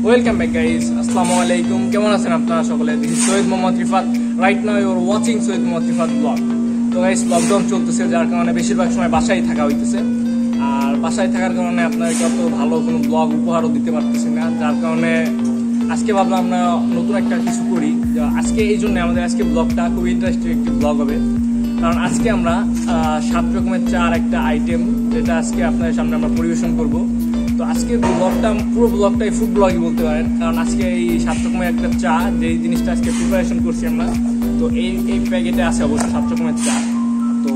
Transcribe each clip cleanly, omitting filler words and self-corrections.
Welcome back guys, আসসালামু আলাইকুম। কেমন আছেন আপনারা সকলে? This is Syed Mohammad Rifat. Right now you are watching Syed Mohammad Rifat vlog. তো গাইস, লকডাউন চলতেছে, যার কারণে বেশিরভাগ সময় বাসায় থাকা হইতেছে। আর বাসায় থাকার কারণে আপনাদেরকে অত ভালো কোনো ব্লগ উপহারও দিতে পারতেছি না, যার কারণে আজকে ভাবলাম আমরা নতুন একটা কিছু করি। আজকে এই জন্য আমাদের আজকে ব্লগটা খুব ইন্টারেস্টিং একটি ব্লগ হবে, কারণ আজকে আমরা 7 রকমের চার একটা আইটেম, যেটা আজকে আপনাদের সামনে আমরা পরিবেশন করব। তো আজকে ব্লগটা, পুরো ব্লগটাই ফুড ব্লগই বলতে পারেন, কারণ আজকে এই 7 রকমের একটা চা, যেই জিনিসটা আজকে প্রিপারেশন করছি আমরা, তো এই প্যাকেটে আছে অবশ্য 7 রকমের চা। তো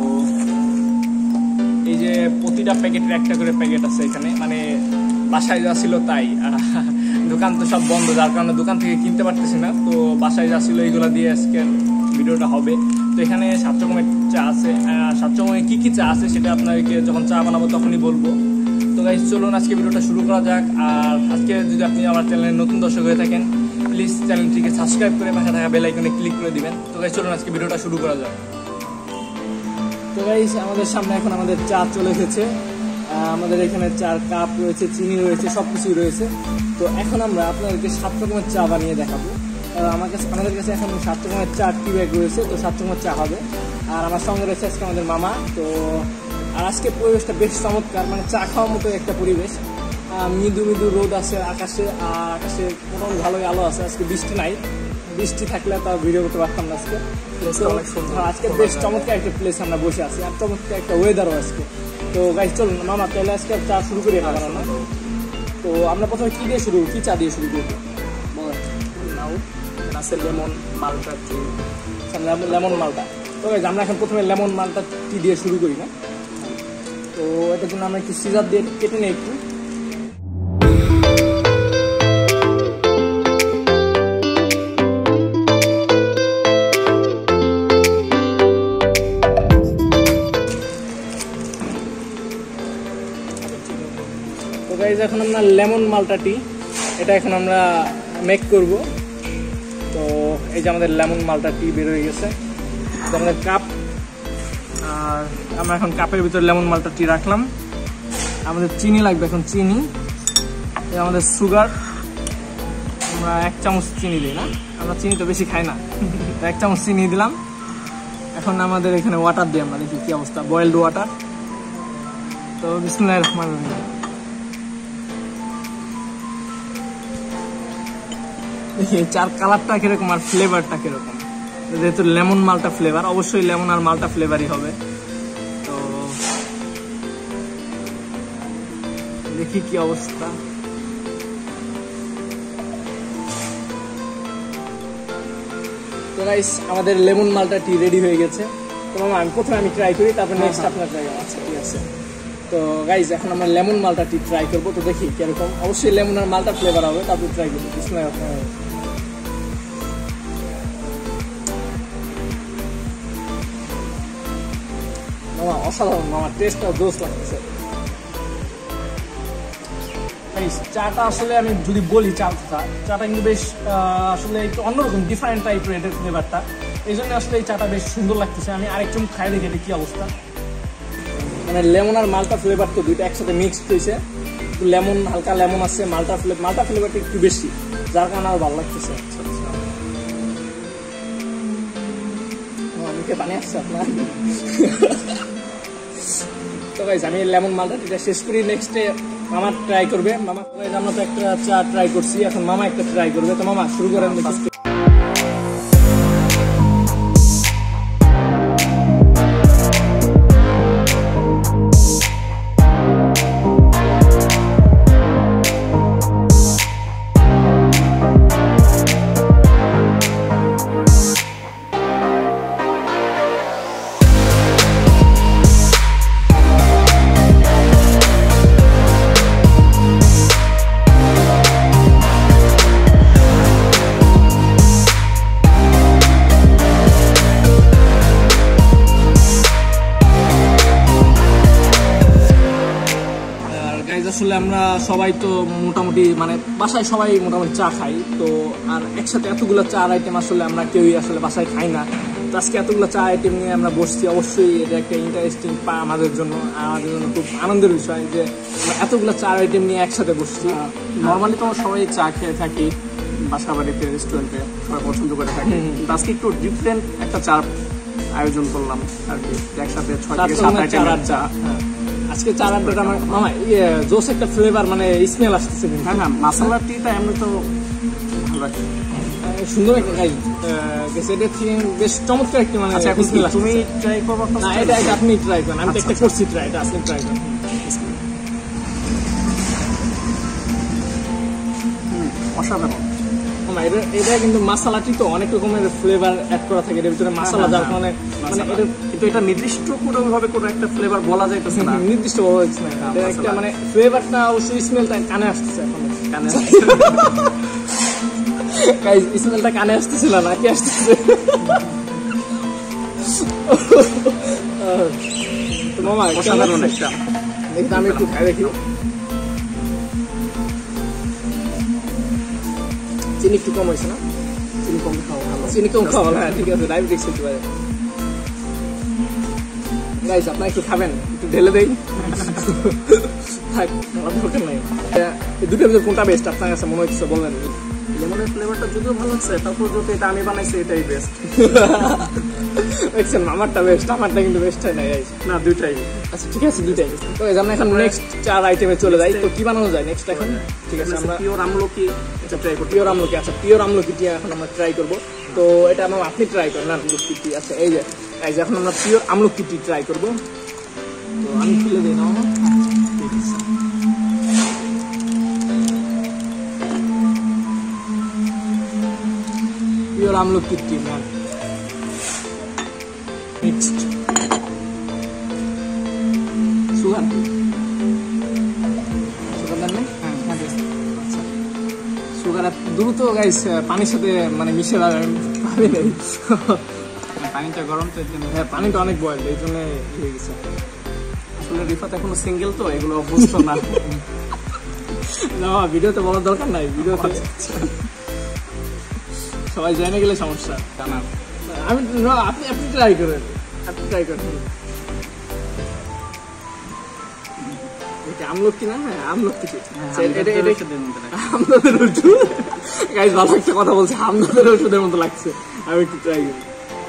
এই যে প্রতিটা প্যাকেটের একটা করে প্যাকেট আছে এখানে, মানে বাসায় যা ছিল তাই, দোকান তো সব বন্ধ, যার কারণে দোকান থেকে কিনতে পারতেছি না। তো বাসায় যা ছিল এইগুলো দিয়ে আজকে ভিডিওটা হবে। তো এখানে 7 রকমের চা আছে। 7 রকমের কী কী চা আছে সেটা আপনাদেরকে যখন চা বানাবো তখনই বলবো। তো গাইস, চলুন আজকে ভিডিওটা শুরু করা যাক। আর আজকে যদি আপনি আমার চ্যানেলের নতুন দর্শক হয়ে থাকেন, প্লিজ চ্যানেলটিকে সাবস্ক্রাইব করে পাশে থাকা বেল আইকনে ক্লিক করে দিবেন। তো গাইস, চলুন আজকে ভিডিওটা শুরু করা যাক। তো গাইস, আমাদের সামনে এখন আমাদের চা চলে এসেছে। আমাদের এখানে চার কাপ রয়েছে, চিনি রয়েছে, সব কিছুই রয়েছে। তো এখন আমরা আপনাদেরকে 7 রকমের চা বানিয়ে দেখাবো। আমাদের কাছে এখন 7 রকমের চা টি ব্যাগ রয়েছে, তো 7 রকমের চা হবে। আর আমার সঙ্গে রয়েছে আজকে আমাদের মামা। তো আর আজকে পরিবেশটা বেশ চমৎকার, মানে চা খাওয়ার মতো একটা পরিবেশ। মৃদু মৃদু রোদ আছে আকাশে, আর আকাশে মোটামুটি ভালোই আলো আছে। আজকে বৃষ্টি নাই, বৃষ্টি থাকলে তাও ভিডিও করতে পারতাম না আজকে। আজকে বেশ চমৎকার একটা প্লেস আমরা বসে আছি, আর চমৎকার একটা ওয়েদারও আজকে। তো গাইস, চলুন মামা তাহলে আজকে চা শুরু করি না বানানো। তো আমরা প্রথমে কী দিয়ে শুরু, কী চা দিয়ে শুরু করবো? নাও আছে লেমন মালটা টি, লেমন মালটা। তো গাইস, আমরা এখন প্রথমে লেমন মালটা টি দিয়ে শুরু করি না। তো এটার জন্য আমরা একটু সিজার দিয়ে কেটে নিই একটু। তো গাইস, এখন আমরা লেমন মালটা টি, এটা এখন আমরা মেক করব। তো এই যে আমাদের লেমন মালটা টি বের হয়ে গেছে, আমাদের কাপ। আর আমরা এখন কাপের ভিতরে লেমন মালটা টি রাখলাম। আমাদের চিনি লাগবে, এখন চিনি, আমাদের সুগার। আমরা 1 চামচ চিনি দিই না, আমরা চিনি তো বেশি খাই না। 1 চামচ চিনি দিলাম। এখন আমাদের এখানে ওয়াটার দিই, আমরা দেখি কী অবস্থা, বয়েলড ওয়াটার। তো বিসমিল্লাহির রহমানির রহিম। দেখি চার কালারটা কিরকম আর ফ্লেভারটা কিরকম। যেহেতু লেমন মালটা ফ্লেভার, অবশ্যই লেমন আর মালটা ফ্লেভারই হবে। তো দেখি কি অবস্থা। তো গাইস, আমাদের লেমন মালটা টি রেডি হয়ে গেছে। তো মামা প্রথমে আমি ট্রাই করি, তারপর নেক্সট আপনার ট্রাই। আচ্ছা, ঠিক আছে। তো গাইস, এখন আমরা লেমন মালটা টি ট্রাই করবো। তো দেখি কিরকম, অবশ্যই লেমন আর মালটা ফ্লেভার হবে, তারপর ট্রাই করবো। বিসমিল্লাহির রহমানির রহিম। মামা অসাধারণ, মামার টেস্টটা জোস লাগতেছে। চাটা আসলে আমি যদি বলি, চাটা কিন্তু বেশ আসলে একটু অন্যরকম, ডিফারেন্ট টাইপের এটার ফ্লেভারটা। এই জন্য আসলে এই চাটা বেশ সুন্দর লাগতেছে। আমি আরেক চুমুক খাই দেখি এটা কী অবস্থা। মানে লেমন আর মালটা ফ্লেভার তো দুইটা একসাথে মিক্সড হয়েছে। একটু লেমন, হালকা লেমন আছে, মালটা ফ্লেভারটা একটু বেশি, যার কারণে আরও ভালো লাগতেছে। মুখে পানি আসছে আপনার। তো গাইস, আমি লেমন মালটা এটা শেষ করি, নেক্সটে মামা ট্রাই করবে। মামা আমরা তো একটা চা ট্রাই করছি, এখন মামা একটা ট্রাই করবে। তো মামা শুরু করেন। আসলে আমরা সবাই তো মোটামুটি, মানে বাসায় সবাই মোটামুটি চা খাই। তো আর একসাথে এতগুলো চার আইটেম আসলে আমরা কেউই আসলে বাসায় খাই না। তো আজকে এতগুলো চা আইটেম নিয়ে আমরা বসছি, অবশ্যই এটা একটা ইন্টারেস্টিং আমাদের জন্য খুব আনন্দের বিষয় যে এতগুলো চার আইটেম নিয়ে একসাথে বসছি। নর্মালি তো সবাই চা খেয়ে থাকি বাসা বাড়িতে, রেস্টুরেন্টে সবাই পছন্দ করে থাকি, কিন্তু আজকে একটু ডিফারেন্ট একটা চা আয়োজন করলাম আর কি, একসাথে 6 থেকে 7 আইটেমের চা। আজকে চার আড্ডাটা আমার মামা জোস একটা ফ্লেভার, মানে স্মেল আসতেছে। হ্যাঁ হ্যাঁ, মাসালা টিটা এমনি তো ভালো আছে, সুন্দর একটা গাই গেছে, এটা বেশ চমৎকার একটি মানে। আচ্ছা, এখন তুমি ট্রাই করবো? না, এটা আপনি ট্রাই করেন, আমি তো একটা করছি ট্রাই, এটা আপনি ট্রাই করেন। অসাধারণ। এটা কিন্তু মশলাটি তো অনেক রকমের ফ্লেভার অ্যাড করা থাকে এর ভিতরে, মশলা যার কারণে মানে এটা কিন্তু এটা নির্দিষ্ট কোনোভাবে কোনো একটা ফ্লেভার বলা যাইতেছে না, নির্দিষ্ট বলা যাচ্ছে না। এটা একটা মানে ফ্লেভারটা অবশ্যই স্মেলটা কানে আসতেছে, এখন কানে গাইস স্মেলটা কানে আসতেছিল না, কি আসতেছে? তো মামা অসাধারণ একটা, দেখি আমি একটু খাই দেখি। চিনি একটু কম হয়েছে না? চিনি কম খাওয়া ভালো, চিনি কম খাওয়া ভালো। হ্যাঁ ঠিক আছে, ডায়াবেটিস হতে পারে। গাইস আপনারা একটু খাবেন, একটু ঢেলে দেই। থাক, আমার দরকার নাই। এই দুটোর ভিতরে কোনটা বেস্ট আপনার কাছে মনে হচ্ছে বললেন? লেমনের ফ্লেভারটা যদিও ভালো লাগছে, তারপর যদি এটা আমি বানাইছি এটাই বেস্ট। দেখছেন আমারটা বেস্ট, আমারটা কিন্তু বেস্ট হয় না গাইস। না, দুইটাই। আচ্ছা ঠিক আছে, দুইটাই। তো আমরা এখন নেক্সট চার আইটেমে চলে যাই। তো কি বানানো যায় নেক্সট এখন? ঠিক আছে, আমরা পিওর আমলকি এটা ট্রাই করব। পিওর আমলকি, আচ্ছা পিওর আমলকিটি এখন আমরা ট্রাই করব। তো এটা আমার আপনি ট্রাই করেন না আমলকিটি। আচ্ছা এই যে এখন আমরা পিওর আমলকিটি ট্রাই করব। তো আমি খুলে দিই না, ঠিক আছে। পিওর আমলকিটি মান মিক্সড সুগার দেন না? আচ্ছা সুগার দ্রুত গাইস পানির সাথে মানে মিশে যাবে, পানি নেই, পানিটা গরম তো, হ্যাঁ পানিটা অনেক বয়েল, এই জন্য হয়ে গেছে। আসলে রিফাত এখনো সিঙ্গেল তো, এগুলো বুঝতো না। না ভিডিওতে বলার দরকার নাই, ভিডিওতে সবাই জেনে গেলে সমস্যা। আমি আপনি ট্রাই করেন, আপনি ট্রাই করেন। আমলকি না? হ্যাঁ আমলকি। আমদাদের ওষুধ গাইস, ভালো একটা কথা বলছে, আমদাদের ওষুধের মতো লাগছে। আমি একটু ট্রাই করি।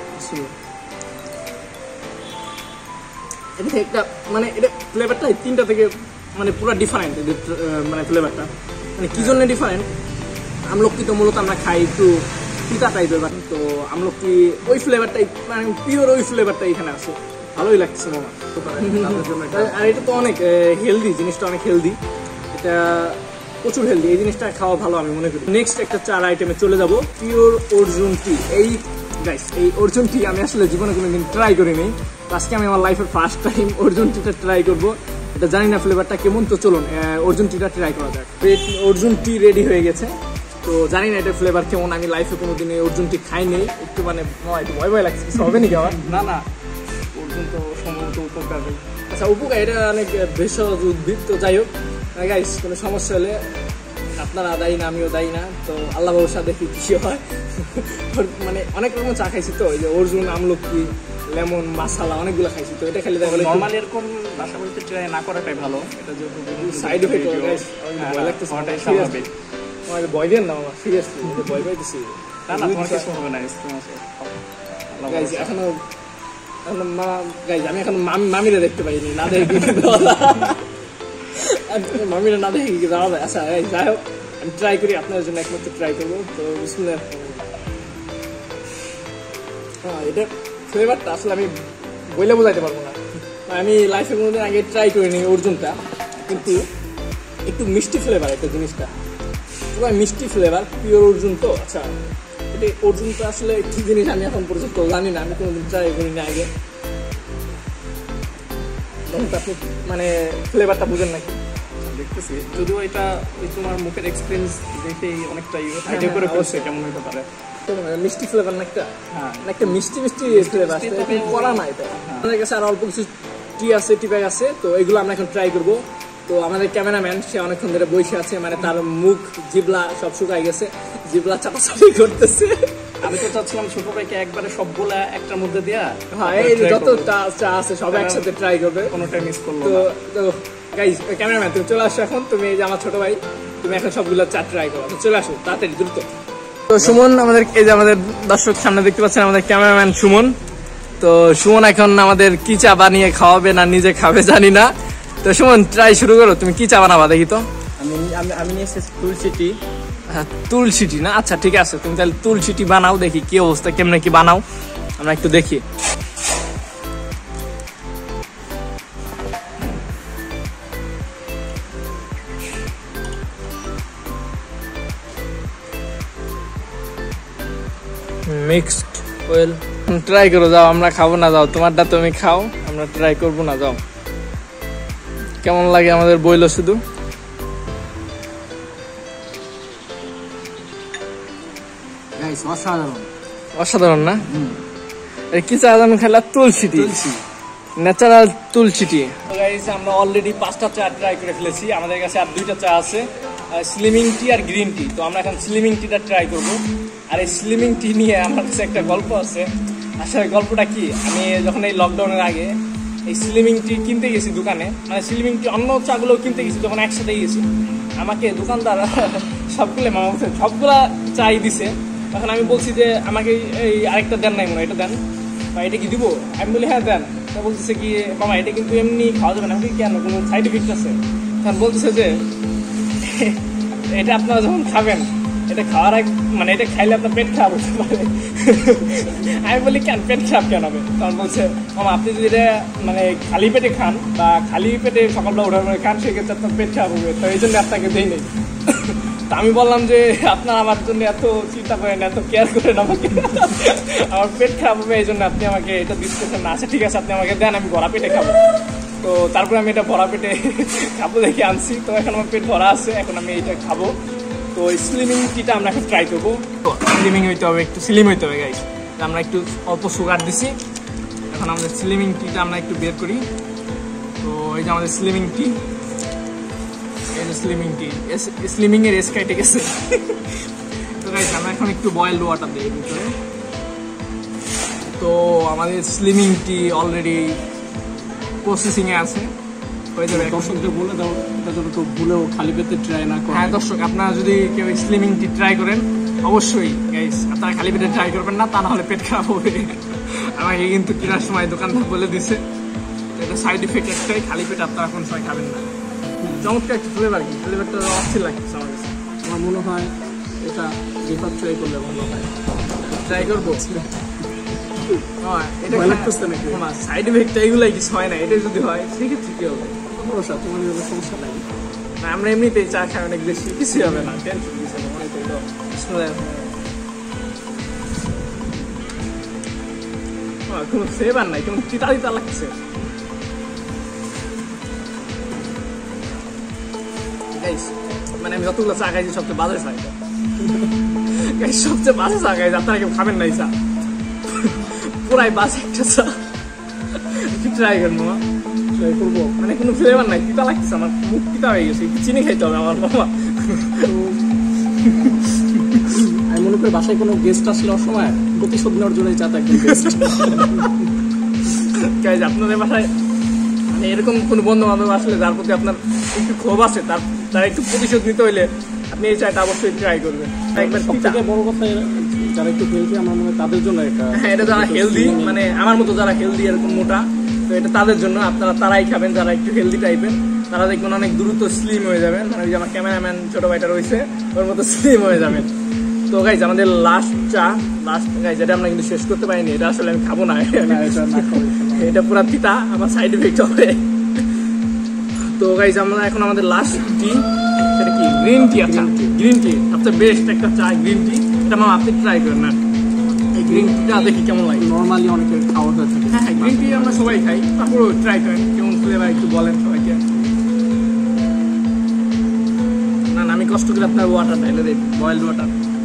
এটা একটা মানে এটা ফ্লেভারটা তিনটা থেকে মানে পুরো ডিফারেন্ট, মানে ফ্লেভারটা মানে কি জন্য ডিফারেন্ট। আমলকি তো মূলত আমরা খাই একটু পিতা টাইপের, তো আমলকি ওই ফ্লেভারটাই মানে পিওর ওই ফ্লেভারটা এখানে আছে, ভালোই লাগছে মামা। আর এটা তো অনেক হেলদি, জিনিসটা অনেক হেলদি, এটা প্রচুর হেলদি, এই জিনিসটা খাওয়া ভালো আমি মনে করি। নেক্সট একটা চার আইটেমে চলে যাব, পিওর অর্জুন টি। এই গাইস এই অর্জুন টি আমি আসলে জীবনে কোনোদিন ট্রাই করিনি, আজকে আমি আমার লাইফের ফার্স্ট টাইম অর্জুন টিটা ট্রাই করবো। এটা জানি না ফ্লেভারটা কেমন, তো চলুন অর্জুন টিটা ট্রাই করা যাক। অর্জুন টি রেডি হয়ে গেছে, তো জানি না এটা ফ্লেভার কেমন, আমি লাইফে কোনোদিন অর্জুন টি খাইনি, একটু মানে একটু ভয় ভয় লাগছে, কিছু হবে নাকি আবার? না না, অর্জুন তো সম্ভবত উপকার। আচ্ছা উপকার, এটা অনেক ভেষজ উদ্ভিদ, তো যাই হোক গাইস কোনো সমস্যা হলে আপনারা দায়ী না, আমিও দায়ী না, তো আল্লাহ ভরসা দেখি কি হয়। মানে অনেক রকম চা খাইছি তো, এই যে অর্জুন, আমলকি, লেমন, মশলা অনেকগুলো খাইছি, তো এটা খালি নরমালি এরকম বাসা বাড়িতে ট্রাই না করাটাই ভালো, এটা যেহেতু সাইড এফেক্ট হয় গাইস, ভয় লাগতেছে। আমাকে ভয় দেন না মামা, সিরিয়াসলি ভয় পাইতেছি। না না, তোমার কিছু হবে না, গাইস এখনো গাইস আমি এখন মামিরা দেখতে পাইনি, না দেখি মামিরা না দেখি কি যাওয়া যায়। আচ্ছা যাই হোক আমি ট্রাই করি, আপনার জন্য একমাত্র ট্রাই করবো। তো বিসমিল্লাহ। এটা ফ্লেভারটা আসলে আমি বইলে বোঝাইতে পারবো না, আমি লাইফে কোনোদিন আগে ট্রাই করিনি অর্জুনটা, কিন্তু একটু মিষ্টি ফ্লেভার একটা জিনিসটা, পুরো মিষ্টি ফ্লেভার, পিওর অর্জুন তো। আচ্ছা এটা অর্জুনটা আসলে কি জিনিস আমি এখন পর্যন্ত জানি না, আমি কোনোদিন ট্রাই করিনি আগে। আপনি মানে ফ্লেভারটা বুঝেন নাকি? দেখতেছি, যদিও এটা ওই তোমার মুখের এক্সপিরিয়েন্স দেখেই অনেকটাই আইডিয়া করে করছে কেমন হতে পারে। মিষ্টি ফ্লেভার না একটা, হ্যাঁ একটা মিষ্টি মিষ্টি ফ্লেভার করা না এটা। আমাদের কাছে আর অল্প কিছু টি আছে, টি ব্যাগ আছে, তো এগুলো আমরা এখন ট্রাই করবো। তো আমাদের ক্যামেরাম্যান সে অনেকক্ষণ ধরে বসে আছে, মানে তার মুখ জিবলা সব শুকাই গেছে, জিবলা চাপাচাপি করতেছে। আমি তো চাচ্ছিলাম ছোট ভাইকে একবারে সবগুলা একটার মধ্যে দেয়া, হ্যাঁ এই যত চা আছে সব একসাথে ট্রাই করবে, কোনোটাই মিস করলো তো গাইস ক্যামেরাম্যান তুমি চলে আসো এখন, তুমি এই যে আমার ছোট ভাই, তুমি এখন সবগুলো চা ট্রাই করো, চলে আসো তাড়াতাড়ি দ্রুত। তো সুমন আমাদের, এই যে আমাদের দর্শক সামনে দেখতে পাচ্ছেন আমাদের ক্যামেরাম্যান সুমন। তো সুমন এখন আমাদের কি চা বানিয়ে খাওয়াবে না নিজে খাবে জানি না। তো সুমন ট্রাই শুরু করো, তুমি কি চা বানাবা দেখি তো। আমি নিয়ে এসেছি তুলসী টি। হ্যাঁ তুলসী টি না, আচ্ছা ঠিক আছে, তুমি তাহলে তুলসী টি বানাও, দেখি কি অবস্থা, কেমনে কি বানাও আমরা একটু দেখি। মিক্সড ওয়েল ট্রাই করো, যাও আমরা খাবো না, যাও তোমারটা তুমি খাও, আমরা ট্রাই করবো না, যাও কেমন লাগে আমাদের বইলো শুধু। অসাধারণ না, কি চা জানো খেলা, তুলসী টি, ন্যাচারাল তুলসী টি। আমরা অলরেডি 5টা চা ট্রাই করে ফেলেছি, আমাদের কাছে আর 2টা চা আছে, স্লিমিং টি আর গ্রিন টি। তো আমরা এখন স্লিমিং টিটা ট্রাই করবো। আর এই স্লিমিং টি নিয়ে আমার কাছে একটা গল্প আছে। আসলে গল্পটা কি, আমি যখন এই লকডাউনের আগে এই স্লিমিং টি কিনতে গেছি দোকানে, মানে স্লিমিং টি অন্য চাগুলো কিনতে গেছি, যখন একসাথে গেছি আমাকে দোকানদার সবগুলা চাই দিছে। তখন আমি বলছি যে আমাকে এই আরেকটা দেন নাই মনে, এটা দেন বা এটা কি দিব, আমি বলি হ্যাঁ দেন। তা বলতেছে কি মামা এটা কিন্তু এমনি খাওয়া যাবে না, আমি কেন কোনো সাইড ইফেক্ট আছে? তখন বলতেছে যে এটা আপনারা যখন খাবেন, এটা খাওয়ার আগে মানে এটা খাইলে আপনার পেট খারাপ হতে পারে। আমি বলি কেন পেট খারাপ কেন হবে? তখন বলছে মামা আপনি যদি এটা মানে খালি পেটে খান বা খালি পেটে সকালবেলা ওঠার পরে খান, সেক্ষেত্রে আপনার পেট খারাপ হবে, তো এই জন্য আপনাকে দেই নেই। তা আমি বললাম যে আপনার আমার জন্য এত চিন্তা করেন, এত কেয়ার করেন আমাকে, আমার পেট খারাপ হবে এই জন্য আপনি আমাকে এটা দিচ্ছেন না। আচ্ছা ঠিক আছে আপনি আমাকে দেন, আমি ভরা পেটে খাবো। তো তারপরে আমি এটা ভরা পেটে খাবো দেখে আনছি। তো এখন আমার পেট ভরা আছে, এখন আমি এটা খাবো। তো স্লিমিং টিটা আমরা এখন ট্রাই করবো। স্লিমিং হইতে হবে, একটু স্লিম হইতে হবে গাইস। আমরা একটু অল্প সুগার দিছি, এখন আমাদের স্লিমিং টিটা আমরা একটু বের করি। তো এই যে আমাদের স্লিমিং টি, এই যে স্লিমিং টি, স্লিমিং এর এস কেটে গেছে। তো গাইস আমরা এখন একটু বয়েলড ওয়াটার দিই ভিতরে। তো আমাদের স্লিমিং টি অলরেডি প্রসেসিং এ আছে, হয়ে যাবে। দর্শকদের বলে দাও এটা যেন তো ভুলেও খালি পেটে ট্রাই না করে। হ্যাঁ দর্শক, আপনারা যদি কেউ স্লিমিং টি ট্রাই করেন অবশ্যই গাইস আপনারা খালি পেটে ট্রাই করবেন না, তা না হলে পেট খারাপ হবে। আমাকে কিন্তু কেনার সময় দোকানদার বলে দিছে এটা সাইড ইফেক্ট একটাই, খালি পেটে আপনারা কোন সময় খাবেন না। চমৎকার একটা ফ্লেভার, কি ফ্লেভারটা অস্থির লাগছে আমার কাছে। আমার মনে হয় এটা রিফার ট্রাই করলে ভালো হয়। ট্রাই করবো, এটা ভয় লাগতেছে নাকি? সাইড ইফেক্ট এইগুলাই কিছু হয় না, এটা যদি হয় সেক্ষেত্রে কি হবে? ভরসা, তোমার সমস্যা নাই। না আমরা এমনিতেই চা খাই অনেক বেশি, কিছু হবে না, টেনশন কিছু না। কোনো ফ্লেভার নাই, কেমন তিতা তিতা লাগছে। মানে আমি যতগুলো চা খাইছি সবচেয়ে বাজে চা, সবচেয়ে বাজে চা খাইছি। আপনারা কেউ খাবেন নাই চা, পুরাই বাজে একটা চা। ট্রাই করবো, ট্রাই করবো, মানে কোনো ফ্লেভার নাই, তিতা লাগছে, আমার মুখ তিতা হয়ে গেছে, চিনি খাইতে হবে আমার বাবা। আমি মনে করি বাসায় কোনো গেস্ট আসলে অসময় প্রতিশোধ নেওয়ার জন্য চাটা একদম বেস্ট। আপনাদের বাসায় মানে এরকম কোনো বন্ধু বান্ধব আসলে যার প্রতি আপনার একটু ক্ষোভ আছে, তার একটু প্রতিশোধ নিতে হইলে আপনি এই চাটা অবশ্যই ট্রাই করবেন। একবার সবথেকে বড় কথা যারা একটু হেলদি, আমার মনে হয় তাদের জন্য এটা। হ্যাঁ এটা যারা হেলদি, মানে আমার মতো যারা হেলদি এরকম মোটা, তো এটা তাদের জন্য। আপনারা তারাই খাবেন যারা একটু হেলদি টাইপের, তারা দেখবেন অনেক দ্রুত স্লিম হয়ে যাবেন। মানে ওই যে আমার ক্যামেরাম্যান ছোট ভাইটা রয়েছে, ওর মতো স্লিম হয়ে যাবেন। তো গাইজ আমাদের লাস্ট চা, লাস্ট গাইজ এটা আমরা কিন্তু শেষ করতে পারিনি, এটা আসলে আমি খাবো না, এটা পুরা তিতা, আমার সাইড ইফেক্ট হবে। তো গাইজ আমরা এখন আমাদের লাস্ট টি, সেটা কি গ্রিন টি। আচ্ছা গ্রিন টি সবচেয়ে বেস্ট একটা চা, গ্রিন টি। এটা মামা আপনি ট্রাই করেন না, এই গ্রিন টিটা দেখি কেমন লাগে। নর্মালি অনেকের খাওয়া হয়ে থাকে। হ্যাঁ গ্রিন টি আমরা সবাই খাই, তারপরে ট্রাই করেন কেমন ফ্লেভার একটু বলেন সবাইকে। না না আমি কষ্ট করে আপনার ওয়াটার ঢাইলে দেই, বয়েলড ওয়াটার।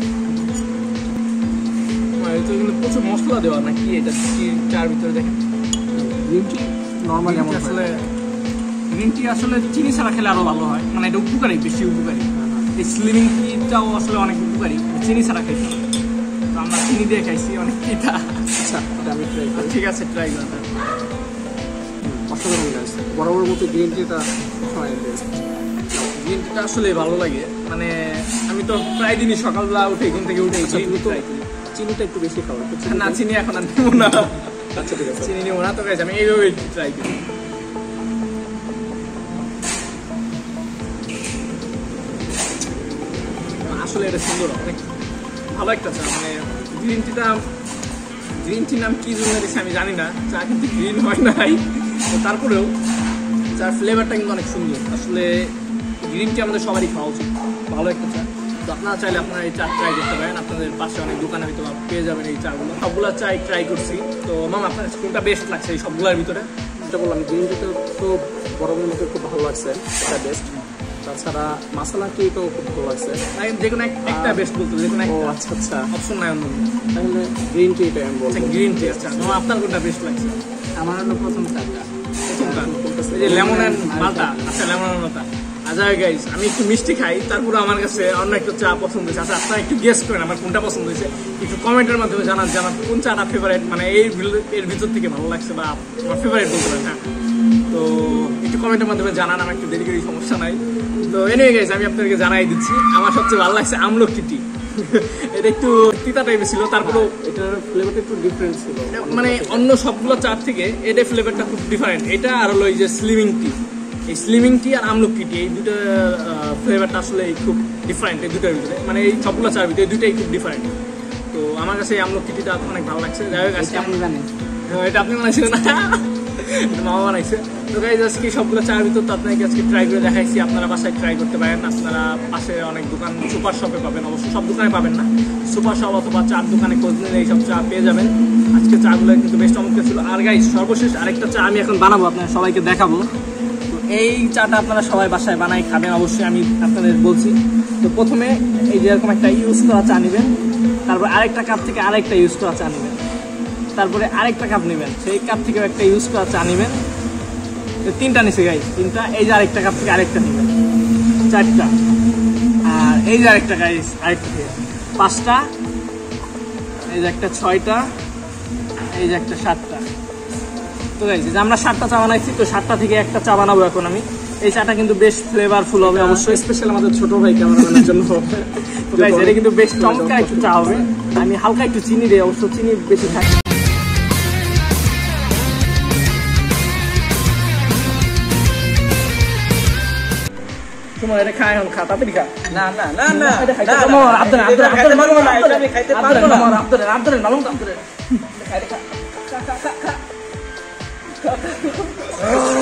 এটা কিন্তু প্রচুর মশলা দেওয়া নাকি, এটা কি চার ভিতরে দেখেন। গ্রিন টি নর্মালি আসলে গ্রিন টি আসলে চিনি ছাড়া খেলে আরো ভালো হয়, মানে এটা উপকারী, বেশি উপকারী। এই স্লিমিং টিটাও আসলে অনেক উপকারী, চিনি ছাড়া খাইতে হবে। তো আমরা চিনি দিয়ে খাইছি, অনেক পিঠা। আচ্ছা এটা আমি ট্রাই করি। ঠিক আছে ট্রাই করেন। অসাধারণ গাছ। বরাবর মতো গ্রিন টিটা সবাই বেস্ট। গ্রিন টিটা আসলে ভালো লাগে, মানে আমি তো প্রায় দিনই সকালবেলা উঠে ঘুম থেকে উঠে চিনিটা একটু বেশি খাওয়া, না চিনি এখন আর নেবো না, আচ্ছা ঠিক আছে। চিনি নেবো না। তো গাইস আমি এইভাবে একটু ট্রাই করি। আসলে এটা সুন্দর, অনেক ভালো একটা চা। মানে গ্রিন টি নাম কি জন্য দিচ্ছে আমি জানি না, চা কিন্তু গ্রিন হয় নাই, তো তারপরেও চার ফ্লেভারটা কিন্তু অনেক সুন্দর। আসলে গ্রিন টি আমাদের সবারই খাওয়া উচিত, ভালো একটা চা। তো আপনারা চাইলে আপনারা এই চা ট্রাই করতে পারেন, আপনাদের পাশে অনেক দোকানে হয়তো পেয়ে যাবেন এই চাগুলো। সবগুলো চাই ট্রাই করছি। তো মামা আপনার কোনটা বেস্ট লাগছে এই সবগুলোর ভিতরে? যেটা বললাম গ্রিন টিটা তো বরাবরের মতো খুব ভালো লাগছে, এটা বেস্ট। তাছাড়া মাসালা টিটাও খুব ভালো লাগছে। যে কোনো একটা বেস্ট বলতে, যে কোনো একটা আচ্ছা আচ্ছা, অপশন নাই অন্য। তাহলে গ্রিন টিটা আমি বলবো। Green tea. আচ্ছা মামা আপনার কোনটা বেস্ট লাগছে? আমার হলো প্রথম চাটা, এই যে লেমন এন্ড মালটা। আচ্ছা লেমন এন্ড মালটা। আচ্ছা গাইস আমি একটু মিষ্টি খাই, তারপরে আমার কাছে অন্য একটা চা পছন্দ হয়েছে। আচ্ছা আপনারা একটু গেস করেন আমার কোনটা পছন্দ হয়েছে, একটু কমেন্টের মাধ্যমে জানান যে আমার কোন চাটা ফেভারিট, মানে এর ভিতর থেকে ভালো লাগছে বা আমার ফেভারিট বলতে পারেন। হ্যাঁ, তো একটু কমেন্টের মাধ্যমে জানান, আমার একটু দেরি করি, সমস্যা নাই। তো এনিওয়ে গাইস আমি আপনাদেরকে জানাই দিচ্ছি, আমার সবচেয়ে ভালো লাগছে আমলকি টি। এটা একটু তিতা টাইপের ছিল, তারপরেও এটার ফ্লেভারটা একটু ডিফারেন্ট ছিল, মানে অন্য সবগুলো চার থেকে এটা ফ্লেভারটা খুব ডিফারেন্ট। এটা আর হলো এই যে স্লিমিং টি, এই স্লিমিং টি আর আমলকি টি, এই দুটো ফ্লেভারটা আসলে খুব ডিফারেন্ট এই দুটোর ভিতরে, মানে এই সবগুলো চার ভিতরে এই দুটোই খুব ডিফারেন্ট। তো আমার কাছে এই আমলকি টিটা অনেক ভালো লাগছে। যাই হোক আজকে আপনি জানেন এটা আপনি বানাইছিলেন না, মামা বানাইছে। তো গাইজ আজকে সবগুলো চার ভিতর তো আপনাকে আজকে ট্রাই করে দেখাইছি, আপনারা বাসায় ট্রাই করতে পারেন। আপনারা পাশে অনেক দোকান সুপার শপে পাবেন, অবশ্যই সব দোকানে পাবেন না, সুপার শপ অথবা চার দোকানে খোঁজ নিলে এইসব চা পেয়ে যাবেন। আজকে চাগুলো কিন্তু বেশ চমৎকার ছিল। আর গাইজ সর্বশেষ আরেকটা চা আমি এখন বানাবো, আপনারা সবাইকে দেখাবো। তো এই চাটা আপনারা সবাই বাসায় বানাই খাবেন অবশ্যই, আমি আপনাদের বলছি। তো প্রথমে এই যে এরকম একটা ইউজ করা চা নেবেন, তারপর আরেকটা কাপ থেকে আরেকটা ইউজ করা চা নেবেন, তারপরে আরেকটা কাপ নেবেন, সেই কাপ থেকে একটা ইউজ করা চা নেবেন। তিনটা নিচে গাই, তিনটা। এই যে আরেকটা কাপ থেকে আরেকটা নেবেন, চারটা। আর এই যে আরেকটা গাইস, আরেকটা থেকে পাঁচটা। এই যে একটা ছয়টা, এই যে একটা সাতটা। তো গাইস যে আমরা 7টা চা বানাইছি, তো 7টা থেকে একটা চা বানাবো এখন আমি। এই চাটা কিন্তু বেশ ফ্লেভারফুল হবে অবশ্যই, স্পেশাল আমাদের ছোট ভাই ক্যামেরাম্যানের জন্য। তো গাইস এটা কিন্তু বেশ চমৎকার একটু চা হবে। আমি হালকা একটু চিনি দিই, অবশ্য চিনি বেশি খাই। তোমার এটা খায় এখন, খা তাড়াতাড়ি খা। না না না না এটা খাইতে পারবো না। আব্দুল আমি খাইতে পারবো না। আব্দুল মালুম তো আব্দুল। খা খা খা খা খা।